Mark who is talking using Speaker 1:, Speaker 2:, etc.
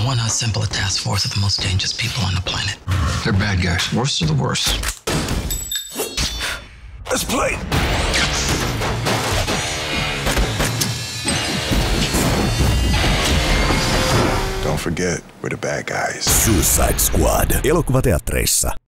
Speaker 1: I want to assemble a task force of the most dangerous people on the planet. They're bad guys, worst of the worst. Let's play!
Speaker 2: Don't forget, we're the bad guys.
Speaker 3: Suicide Squad. Elokuvateattereissa.